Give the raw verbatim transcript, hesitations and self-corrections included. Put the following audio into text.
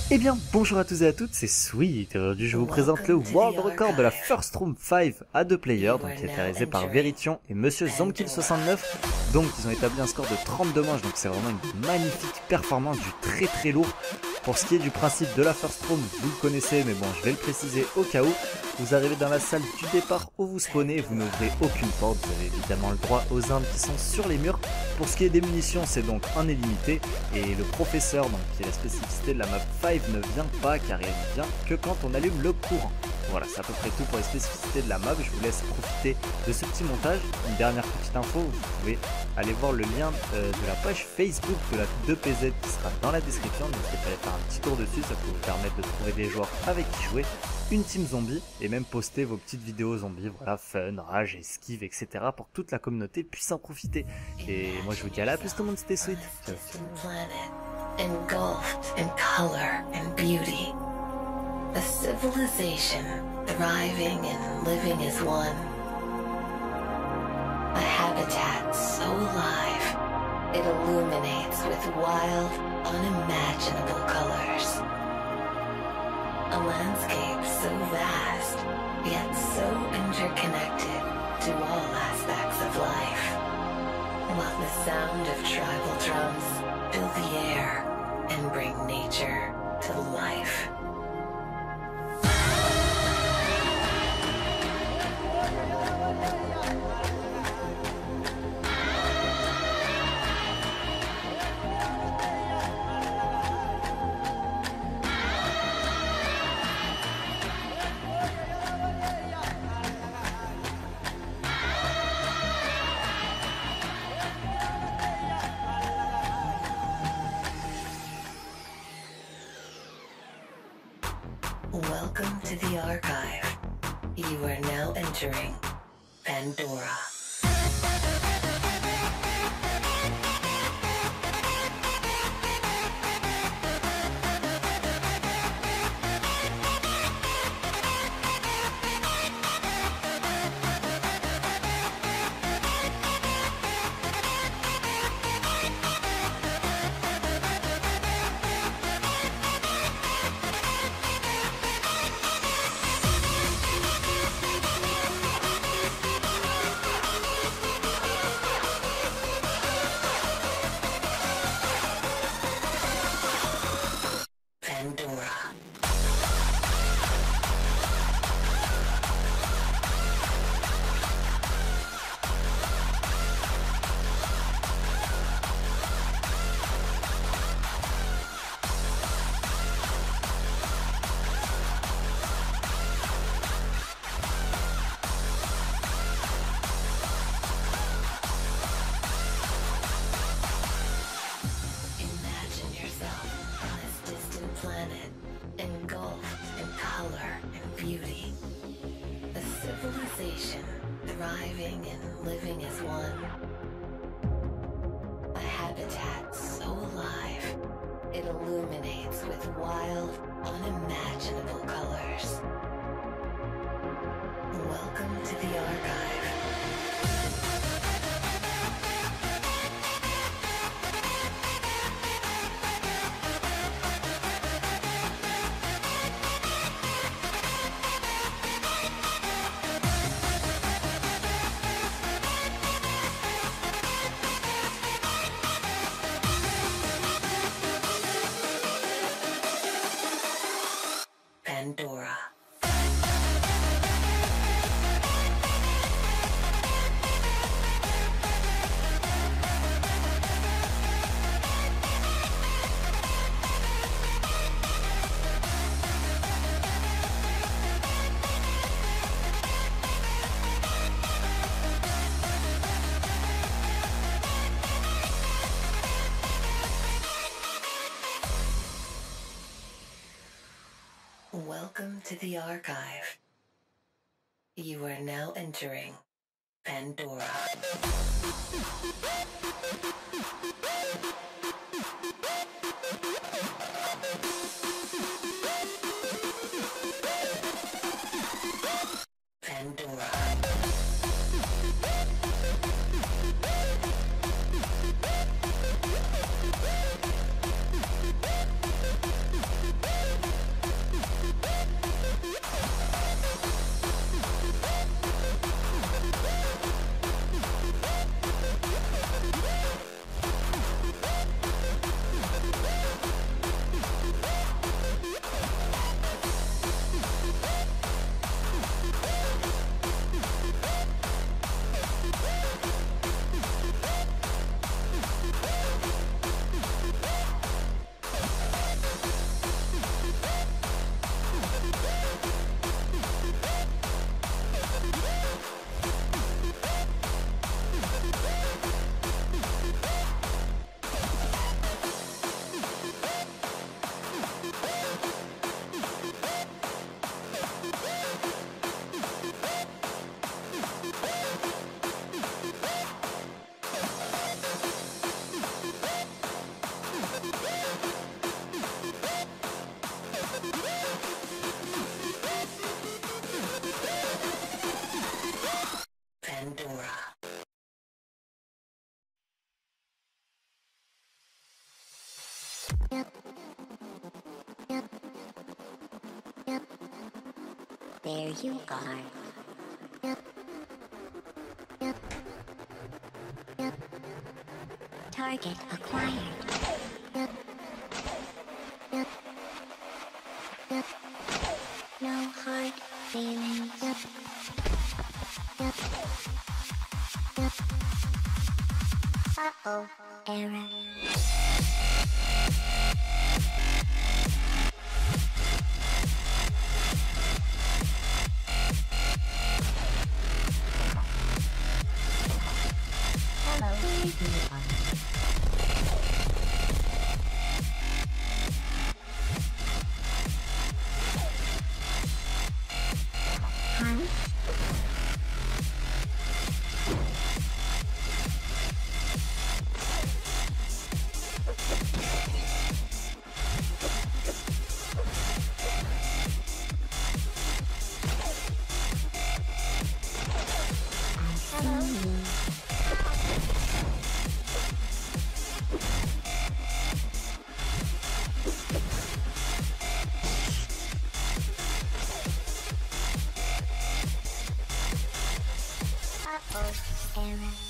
Eh bien, bonjour à tous et à toutes, c'est Sweet. Aujourd'hui, je vous présente le World Record de la First Room cinq à deux players, donc qui est réalisé par Verition et Monsieur Zombkill soixante-neuf. Donc, ils ont établi un score de trente-deux manches, donc c'est vraiment une magnifique performance, du très très lourd. Pour ce qui est du principe de la First Room, vous le connaissez, mais bon, je vais le préciser au cas où. Vous arrivez dans la salle du départ où vous spawnez, vous n'ouvrez aucune porte, vous avez évidemment le droit aux armes qui sont sur les murs. Pour ce qui est des munitions, c'est donc un illimité, et le professeur, donc qui est la spécificité de la map cinq, ne vient pas car il ne vient que quand on allume le courant. Voilà, c'est à peu près tout pour les spécificités de la map. Je vous laisse profiter de ce petit montage. Une dernière petite info, vous pouvez aller voir le lien euh, de la page Facebook de la deux P Z qui sera dans la description. N'hésitez pas à aller faire un petit tour dessus, ça peut vous permettre de trouver des joueurs avec qui jouer, une team zombie et même poster vos petites vidéos zombies, voilà, fun, rage, esquive, et cetera pour que toute la communauté puisse en profiter. Et moi je vous dis à la plus tout le monde, c'était Sweet. Engulfed in color and beauty, a civilization thriving and living as one, a habitat so alive it illuminates with wild, unimaginable colors, a landscape so vast yet so interconnected to all aspects of life, while the sound of tribal drums fill the air and bring nature to life. Welcome to the archive. You are now entering Pandora. Pandora. Imagine yourself on this distant planet, engulfed in color and beauty. A civilization thriving and living as one. A habitat so alive, it illuminates with wild, unimaginable colors. Welcome to the archive. Pandora. Welcome to the archive. You are now entering Pandora. Pandora. there you are. Yep. Yep. Yep. Target acquired. Yep. Yep. Yep. No hard feelings. Yep. Yep. Yep. Uh-oh, error. Hello, everyone. Huh? Uh-oh, error.